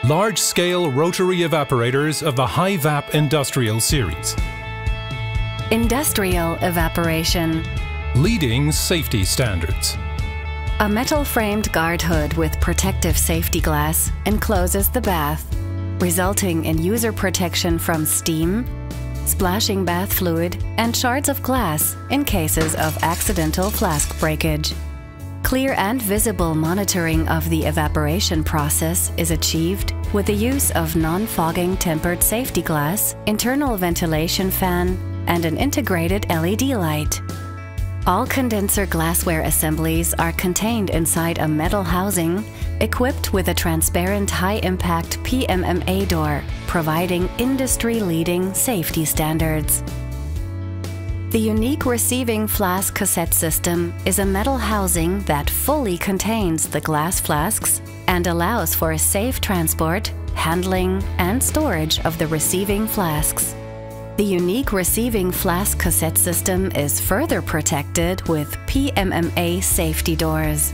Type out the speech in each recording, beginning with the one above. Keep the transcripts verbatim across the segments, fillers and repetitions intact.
large-scale rotary evaporators of the HiVap Industrial series. Industrial evaporation. Leading safety standards. A metal-framed guard hood with protective safety glass encloses the bath, resulting in user protection from steam, splashing bath fluid, and shards of glass in cases of accidental flask breakage. Clear and visible monitoring of the evaporation process is achieved with the use of non-fogging tempered safety glass, internal ventilation fan, and an integrated L E D light. All condenser glassware assemblies are contained inside a metal housing equipped with a transparent high-impact P M M A door, providing industry-leading safety standards. The unique receiving flask cassette system is a metal housing that fully contains the glass flasks and allows for safe transport, handling, and storage of the receiving flasks. The unique receiving flask cassette system is further protected with P M M A safety doors.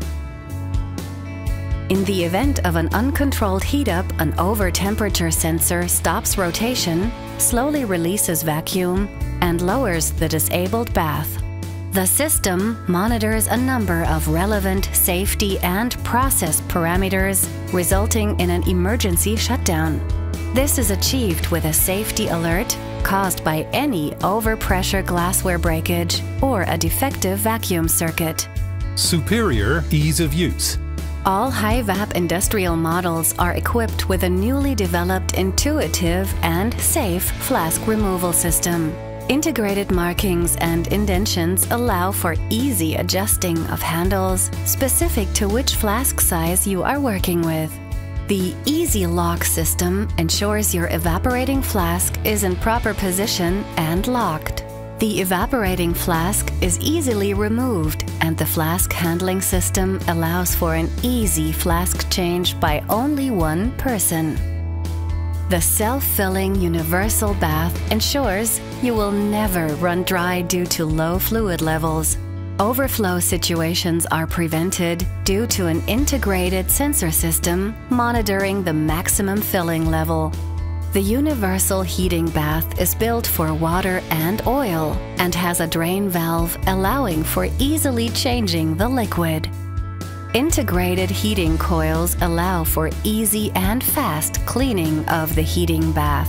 In the event of an uncontrolled heat-up, an over-temperature sensor stops rotation, slowly releases vacuum, and lowers the disabled bath. The system monitors a number of relevant safety and process parameters, resulting in an emergency shutdown. This is achieved with a safety alert caused by any overpressure glassware breakage or a defective vacuum circuit. Superior ease of use. All HiVap industrial models are equipped with a newly developed intuitive and safe flask removal system. Integrated markings and indentions allow for easy adjusting of handles specific to which flask size you are working with. The Easy Lock system ensures your evaporating flask is in proper position and locked. The evaporating flask is easily removed, and the flask handling system allows for an easy flask change by only one person. The self-filling universal bath ensures you will never run dry due to low fluid levels. Overflow situations are prevented due to an integrated sensor system monitoring the maximum filling level. The universal heating bath is built for water and oil and has a drain valve allowing for easily changing the liquid. Integrated heating coils allow for easy and fast cleaning of the heating bath.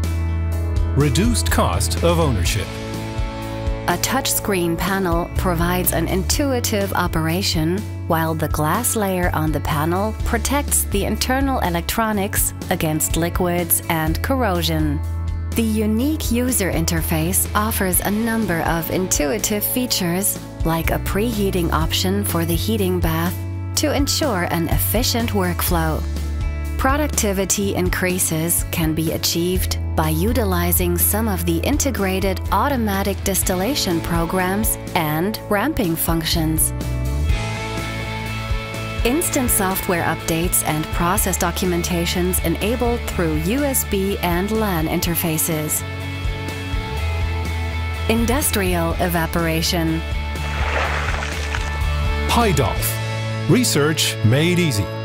Reduced cost of ownership. A touchscreen panel provides an intuitive operation, while the glass layer on the panel protects the internal electronics against liquids and corrosion. The unique user interface offers a number of intuitive features, like a preheating option for the heating bath, to ensure an efficient workflow. Productivity increases can be achieved by utilizing some of the integrated automatic distillation programs and ramping functions. Instant software updates and process documentations enabled through U S B and LAN interfaces. Industrial evaporation. HiDolph. Research made easy.